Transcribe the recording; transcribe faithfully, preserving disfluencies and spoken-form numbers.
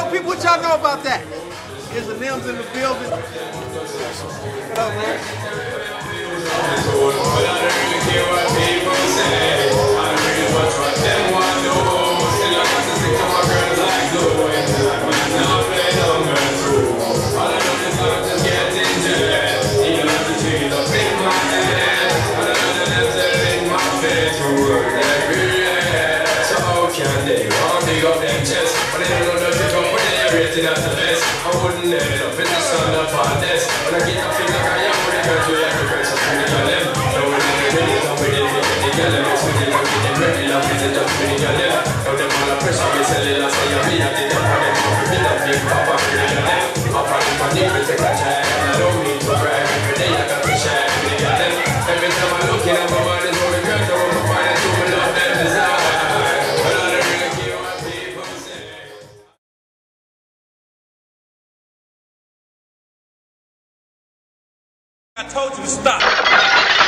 Yo, people, what y'all know about that? Is the Nims in the building? What up, man? That's the best. I wouldn't end up in the sun up on this. When I get up, feel like I am pretty good to every person. So I'm going to them. No one in the really don't be there. They get them. It's really don't get them ready. Love is a dump. Really get them. Now them all the pressure. We sell it. I say I'm here. They don't have them. We love me. Papa. Really get them. I'm probably my name. We take a check. I don't mean to brag. Every day I got to share. Really get them. Every time I look in at my mind is what we got. I want to find it. So we love them. Desire. But I don't really care what people say. I told you to stop.